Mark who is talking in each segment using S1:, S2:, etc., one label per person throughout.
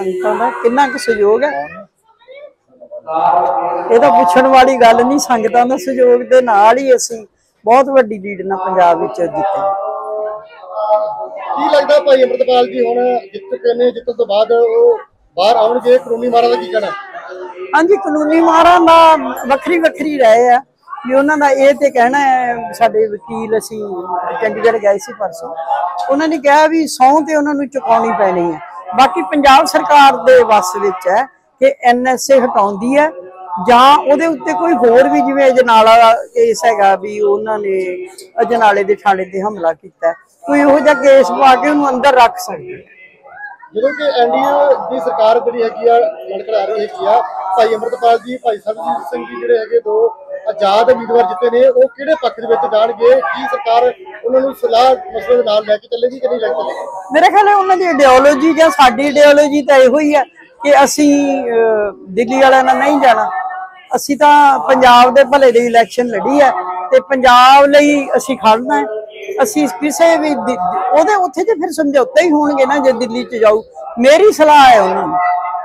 S1: संगतां दा किन्ना क सहयोग है ये तो पुछण वाली गल नहीं। संगतां दा सहयोग दे नाल ही असीं बहुत वड्डी लीड नाल पंजाब विच जिते।
S2: की लगदा भाई अमृतपाल जी हुण जित चुके ने, जितण तो बाद ਉਹ ਬਾਹਰ ਆਉਣਗੇ, ਕਾਨੂੰਨੀ ਮਾਰਾਂ ਦਾ ਕੀ ਕਹਿਣਾ?
S1: हाँ जी, कानूनी मारां दा वखरी वखरी रहे आ भी उन्हां दा ये ते कहना है। साडे वकील असीं चंडीगढ़ गए सी परसों, उन्हां ने कहा भी सौं ते उन्हां नूं चुकाउणी पैणी है। बाकी पंजाब सरकार दे वस विच है कि NSA हटाउंदी है जां ਉਹਦੇ ਉੱਤੇ ਕੋਈ ਹੋਰ ਵੀ ਜਿਵੇਂ ਅਜਨਾਲਾ ਕੇਸ ਹੈਗਾ ਵੀ ਉਹਨਾਂ ਨੇ ਅਜਨਾਲੇ ਦੇ ਥਾਣੇ ਤੇ ਹਮਲਾ ਕੀਤਾ, ਕੋਈ ਇਹੋ ਜਿਹਾ ਕੇਸ ਪਾ ਕੇ ਉਹਨੂੰ ਅੰਦਰ ਰੱਖ ਸਕਦੇ।
S2: ਜਦੋਂ ਕਿ NDA ਦੀ ਸਰਕਾਰ ਜਿਹੜੀ ਹੈਗੀ ਆ ਲੜਖੜਾ ਰਹੀ ਹੈਗੀ ਆ, ਭਾਈ ਅਮਰਤਪਾਲ ਜੀ, ਭਾਈ ਸਰਬਜੀਤ ਸਿੰਘ ਜੀ ਜਿਹੜੇ ਹੈਗੇ ਦੋ ਆਜ਼ਾਦ ਉਮੀਦਵਾਰ ਜਿੱਤੇ ਨੇ, ਉਹ ਕਿਹੜੇ ਪੱਖ ਦੇ ਵਿੱਚ ਜਾਣਗੇ? ਕੀ ਸਰਕਾਰ ਉਹਨਾਂ ਨੂੰ ਸਲਾਹ ਮਸਲੇ ਦੇ ਨਾਲ ਲੈ ਕੇ ਚੱਲੇਗੀ ਕਿ ਨਹੀਂ ਲੈ ਕੇ ਚੱਲੇਗੀ?
S1: ਮੇਰੇ ਖਿਆਲ ਹੈ ਉਹਨਾਂ ਦੀ ਆਈਡੀਓਲੋਜੀ ਜਾਂ ਸਾਡੀ ਆਈਡੀਓਲੋਜੀ ਤਾਂ ਇਹੋ ਹੀ ਹੈ ਕਿ ਅਸੀਂ ਦਿੱਲੀ ਵਾਲਿਆਂ ਨਾਲ ਨਹੀਂ ਜਾਣਾ। ਅਸੀਂ ਤਾਂ ਪੰਜਾਬ ਦੇ ਭਲੇ ਦੀ ਇਲੈਕਸ਼ਨ ਲੜੀ ਹੈ ਤੇ ਪੰਜਾਬ ਲਈ ਅਸੀਂ ਖੜਨਾ ਹੈ। ਅਸੀਂ ਕਿਸੇ ਵੀ ਉਹਦੇ ਉੱਥੇ ਤੇ ਫਿਰ ਸਮਝੌਤੇ ਹੀ ਹੋਣਗੇ ਨਾ ਜੇ ਦਿੱਲੀ ਚ ਜਾਊ। ਮੇਰੀ ਸਲਾਹ ਹੈ ਉਹਨਾਂ ਨੂੰ,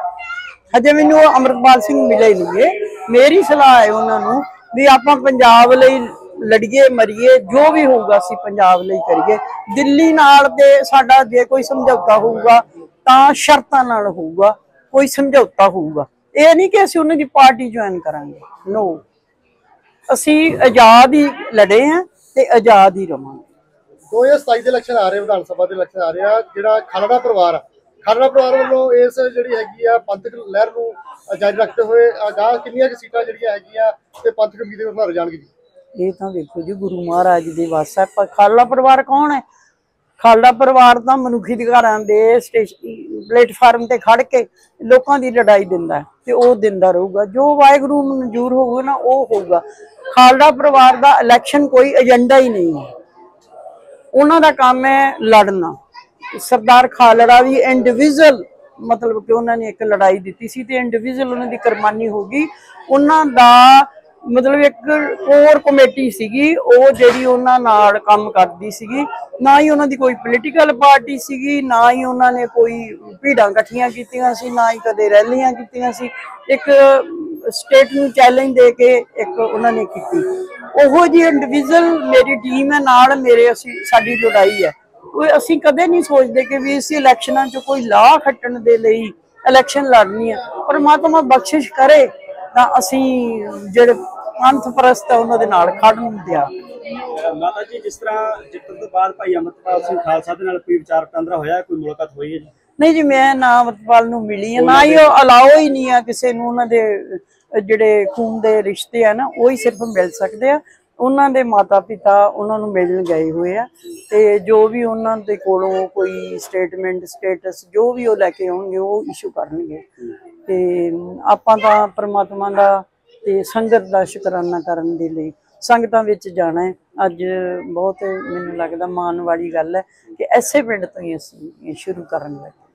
S1: ਹਜੇ ਮੈਨੂੰ ਅਮਰਪਾਲ ਸਿੰਘ ਮਿਲੇ ਨਹੀਂ, ਮੇਰੀ ਸਲਾਹ ਹੈ ਉਹਨਾਂ ਨੂੰ ਵੀ ਆਪਾਂ ਪੰਜਾਬ ਲਈ ਲੜੀਏ ਮਰੀਏ, ਜੋ ਵੀ ਹੋਊਗਾ ਅਸੀਂ ਪੰਜਾਬ ਲਈ ਕਰੀਏ। ਦਿੱਲੀ ਨਾਲ ਤੇ ਸਾਡਾ ਜੇ ਕੋਈ ਸਮਝੌਤਾ ਹੋਊਗਾ ਤਾਂ ਸ਼ਰਤਾਂ ਨਾਲ ਹੋਊਗਾ, ਕੋਈ ਸਮਝੌਤਾ ਹੋਊਗਾ। ਇਹ ਨਹੀਂ ਕਿ ਅਸੀਂ ਉਹਨਾਂ ਦੀ ਪਾਰਟੀ ਜੁਆਇਨ ਕਰਾਂਗੇ, ਨੋ। ਅਸੀਂ ਆਜ਼ਾਦ ਹੀ ਲੜੇ ਹਾਂ ਤੇ ਆਜ਼ਾਦ ਹੀ ਰਵਾਂਗੇ।
S2: 2027 ਦੇ ਇਲੈਕਸ਼ਨ ਆ ਰਹੇ, ਵਿਧਾਨ ਸਭਾ ਦੇ ਇਲੈਕਸ਼ਨ ਆ ਰਹੇ ਆ। ਜਿਹੜਾ ਖਾਲੜਾ ਪਰਿਵਾਰ ਆ, ਖਾਲੜਾ ਪਰਿਵਾਰ ਵੱਲੋਂ ਇਸ ਜਿਹੜੀ ਹੈਗੀ ਆ ਪੰਥਕ ਲਹਿਰ ਨੂੰ ਜਾਰੀ ਰੱਖਦੇ ਹੋਏ ਅਗਾਂਹ ਕਿੰਨੀਆਂ ਕੁ ਸੀਟਾਂ ਜਿਹੜੀਆਂ ਹੈਗੀਆਂ ਤੇ ਪੰਥਕ ਉਮੀਦਵਾਰ ਬਣਾਏ ਜਾਣਗੇ ਜੀ?
S1: ਇਹ ਤਾਂ ਦੇਖੋ ਜੀ, ਗੁਰੂ ਮਹਾਰਾਜ ਦੇ ਵੱਸ ਹੈ। ਪਰ ਖਾਲੜਾ ਪਰਿਵਾਰ ਕੌਣ ਹੈ? ਖਾਲੜਾ ਪਰਿਵਾਰ ਤਾਂ ਮਨੁੱਖੀ ਅਧਿਕਾਰਾਂ ਦੇ ਪਲੇਟਫਾਰਮ ਤੇ ਖੜ ਕੇ ਲੋਕਾਂ ਦੀ ਲੜਾਈ ਦਿੰਦਾ ਤੇ ਉਹ ਦਿੰਦਾ ਰਹੂਗਾ। ਜੋ ਵਾਹਿਗੁਰੂ ਨੂੰ ਮਨਜ਼ੂਰ ਹੋਊਗਾ ਨਾ ਉਹ ਹੋਊਗਾ। ਖਾਲੜਾ ਪਰਿਵਾਰ ਦਾ ਇਲੈਕਸ਼ਨ ਕੋਈ ਏਜੰਡਾ ਹੀ ਨਹੀਂ ਹੈ, ਉਹਨਾਂ ਦਾ ਕੰਮ ਹੈ ਲੜਨਾ। ਸਰਦਾਰ ਖਾਲੜਾ ਵੀ ਇੰਡੀਵਿਜੂਅਲ, ਮਤਲਬ ਕਿ ਉਹਨਾਂ ਨੇ ਇੱਕ ਲੜਾਈ ਦਿੱਤੀ ਸੀ ਤੇ ਇੰਡੀਵਿਜੂਅਲ ਉਹਨਾਂ ਦੀ ਕੁਰਬਾਨੀ ਹੋ ਗਈ। ਉਹਨਾਂ ਦਾ ਮਤਲਬ ਇੱਕ ਕੋਰ ਕਮੇਟੀ ਸੀਗੀ ਉਹ ਜਿਹੜੀ ਉਹਨਾਂ ਨਾਲ ਕੰਮ ਕਰਦੀ ਸੀਗੀ। ਨਾ ਹੀ ਉਹਨਾਂ ਦੀ ਕੋਈ ਪੋਲੀਟੀਕਲ ਪਾਰਟੀ ਸੀਗੀ, ਨਾ ਹੀ ਉਹਨਾਂ ਨੇ ਕੋਈ ਭੀੜਾਂ ਇਕੱਠੀਆਂ ਕੀਤੀਆਂ ਸੀ, ਨਾ ਹੀ ਕਦੇ ਰੈਲੀਆਂ ਕੀਤੀਆਂ ਸੀ। ਇੱਕ ਸਟੇਟ ਨੂੰ ਚੈਲੰਜ ਦੇ ਕੇ ਇੱਕ ਉਹਨਾਂ ਨੇ ਕੀਤੀ। ਉਹੋ ਜਿਹੀ ਇੰਡੀਵਿਜੂਅਲ ਮੇਰੀ ਟੀਮ ਹੈ ਨਾਲ, ਮੇਰੇ ਸਾਡੀ ਲੜਾਈ ਹੈ। ਕੋਈ ਅਸੀਂ ਕਦੇ ਨਹੀਂ ਸੋਚਦੇ ਕਿ ਵੀ ਇਸ ਇਲੈਕਸ਼ਨਾਂ 'ਚ ਕੋਈ ਲਾਹ ਖੱਟਣ ਦੇ ਲਈ ਇਲੈਕਸ਼ਨ ਲੜਨੀ ਹੈ। ਪਰਮਾਤਮਾ ਬਖਸ਼ਿਸ਼ ਕਰੇ ਤਾਂ ਅਸੀਂ ਜਿਹੜੇ ਪੰਥ ਪ੍ਰਸਤ ਹੈ ਉਹਨਾਂ ਦੇ ਨਾਲ ਖੜਨ ਦਿਆ।
S3: ਮਾਤਾ ਜੀ, ਜਿਸ ਤਰ੍ਹਾਂ ਜਿੱਤਣ ਤੋਂ ਬਾਅਦ ਭਾਈ ਅਮਰਪਾਲ ਸਿੰਘ ਖਾਲਸਾ ਦੇ ਨਾਲ ਕੋਈ ਵਿਚਾਰ ਵਟਾਂਦਰਾ ਹੋਇਆ, ਕੋਈ ਮੁਲਾਕਾਤ ਹੋਈ ਹੈ ਜੀ?
S1: ਨਹੀਂ ਜੀ, ਮੈਂ ਨਾ ਅਮਰਪਾਲ ਨੂੰ ਮਿਲੀ ਹੈ, ਨਾ ਹੀ ਉਹ ਅਲਾਓ ਹੀ ਨਹੀਂ ਆ ਕਿਸੇ ਨੂੰ। ਉਹਨਾਂ ਦੇ ਜਿਹੜੇ ਖੂਨ ਦੇ ਰਿਸ਼ਤੇ ਆ ਨਾ, ਉਹ ਹੀ ਸਿਰਫ ਮਿਲ ਸਕਦੇ ਆ। ਉਹਨਾਂ ਦੇ ਮਾਤਾ ਪਿਤਾ ਉਹਨਾਂ ਨੂੰ ਮਿਲਣ ਗਏ ਹੋਏ ਆ ਤੇ ਜੋ ਵੀ ਉਹਨਾਂ ਦੇ ਕੋਲੋਂ ਕੋਈ ਸਟੇਟਮੈਂਟ ਸਟੇਟਸ ਜੋ ਵੀ ਉਹ ਲੈ ਕੇ ਆਉਣਗੇ ਉਹ ਇਸ਼ੂ ਕਰਨਗੇ। ਤੇ ਆਪਾਂ ਤਾਂ ਪ੍ਰਮਾਤਮਾ ਦਾ ਤੇ ਸੰਗਤ ਦਾ ਸ਼ੁਕਰਾਨਾ ਕਰਨ ਦੇ ਲਈ ਸੰਗਤਾਂ ਵਿੱਚ ਜਾਣਾ ਹੈ। ਅੱਜ ਬਹੁਤ ਮੈਨੂੰ ਲੱਗਦਾ ਮਾਣ ਵਾਲੀ ਗੱਲ ਹੈ ਕਿ ਐਸੇ ਪਿੰਡ ਤੋਂ ਹੀ ਅਸੀਂ ਸ਼ੁਰੂ ਕਰਨ ਲੱਗੇ।